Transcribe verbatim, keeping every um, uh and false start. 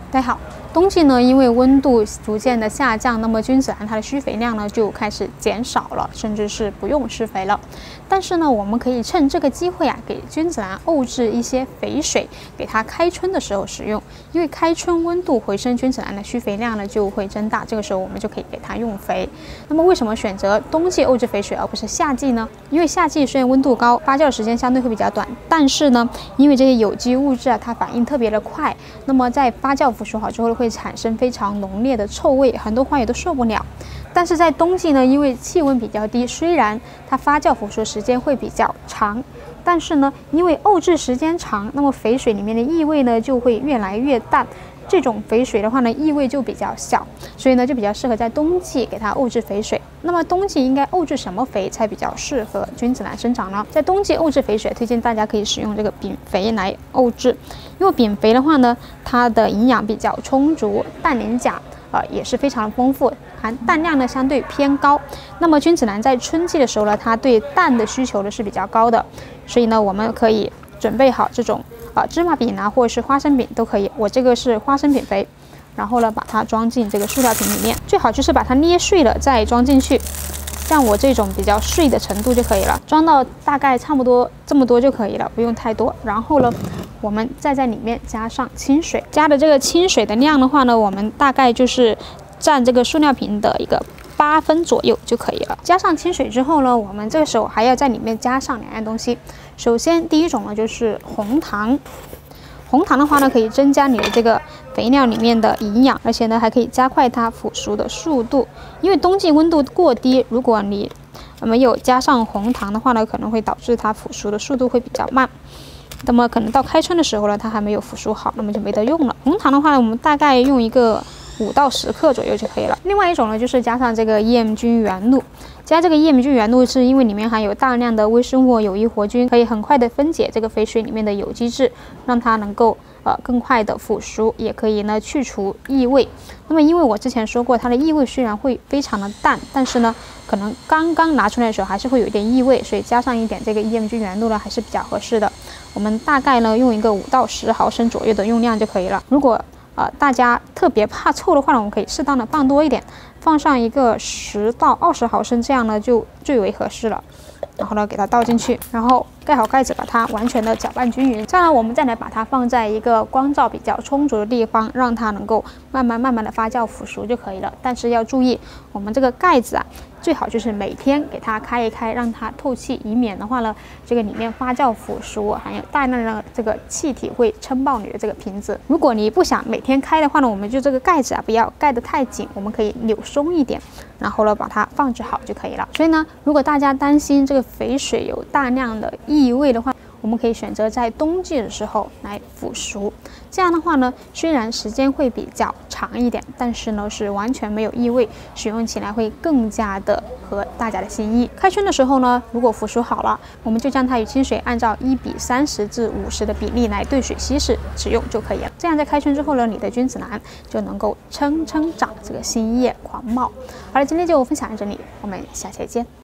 大家好，冬季呢，因为温度逐渐的下降，那么君子兰它的施肥量呢就开始减少了，甚至是不用施肥了。但是呢，我们可以趁这个机会啊，给君子兰沤制一些肥水，给它开春的时候使用。因为开春温度回升，君子兰的施肥量呢就会增大，这个时候我们就可以给它用肥。那么为什么选择冬季沤制肥水而不是夏季呢？因为夏季虽然温度高，发酵时间相对会比较短，但是呢，因为这些有机物质啊，它反应特别的快，那么在发酵腐熟好之后会产生非常浓烈的臭味，很多花友都受不了。但是在冬季呢，因为气温比较低，虽然它发酵腐熟时间会比较长，但是呢，因为沤制时间长，那么肥水里面的异味呢就会越来越淡。这种肥水的话呢，异味就比较小，所以呢就比较适合在冬季给它沤制肥水。那么冬季应该沤制什么肥才比较适合君子兰生长呢？在冬季沤制肥水，推荐大家可以使用这个饼肥来沤制，因为饼肥的话呢，它的营养比较充足，氮磷钾呃也是非常丰富，含氮量呢相对偏高。那么君子兰在春季的时候呢，它对氮的需求呢是比较高的，所以呢我们可以准备好这种啊芝麻饼啊，或者是花生饼都可以。我这个是花生饼肥，然后呢把它装进这个塑料瓶里面，最好就是把它捏碎了再装进去，像我这种比较碎的程度就可以了，装到大概差不多这么多就可以了，不用太多。然后呢，我们再在里面加上清水，加的这个清水的量的话呢，我们大概就是占这个塑料瓶的一个八分左右就可以了。加上清水之后呢，我们这个时候还要在里面加上两样东西。首先，第一种呢就是红糖。红糖的话呢，可以增加你的这个肥料里面的营养，而且呢还可以加快它腐熟的速度。因为冬季温度过低，如果你没有加上红糖的话呢，可能会导致它腐熟的速度会比较慢。那么可能到开春的时候呢，它还没有腐熟好，那么就没得用了。红糖的话呢，我们大概用一个五到十克左右就可以了。另外一种呢，就是加上这个EM菌原露。加这个EM菌原露是因为里面含有大量的微生物有益活菌，可以很快的分解这个肥水里面的有机质，让它能够呃更快的腐熟，也可以呢去除异味。那么因为我之前说过，它的异味虽然会非常的淡，但是呢可能刚刚拿出来的时候还是会有一点异味，所以加上一点这个 EM菌原露呢还是比较合适的。我们大概呢用一个五到十毫升左右的用量就可以了。如果呃，大家特别怕臭的话呢，我们可以适当的放多一点，放上一个十到二十毫升，这样呢就最为合适了。然后呢，给它倒进去，然后盖好盖子，把它完全的搅拌均匀。这样呢，我们再来把它放在一个光照比较充足的地方，让它能够慢慢慢慢的发酵腐熟就可以了。但是要注意，我们这个盖子啊，最好就是每天给它开一开，让它透气，以免的话呢，这个里面发酵腐熟，含有大量的这个气体会撑爆你的这个瓶子。如果你不想每天开的话呢，我们就这个盖子啊，不要盖得太紧，我们可以扭松一点，然后呢把它放置好就可以了。所以呢，如果大家担心这个肥水有大量的异味的话，我们可以选择在冬季的时候来腐熟。这样的话呢，虽然时间会比较长一点，但是呢是完全没有异味，使用起来会更加的合大家的心意。开春的时候呢，如果腐熟好了，我们就将它与清水按照一比三十至五十的比例来兑水稀释使用就可以了。这样在开春之后呢，你的君子兰就能够蹭蹭长这个新叶狂茂。好了，今天就分享到这里，我们下期见。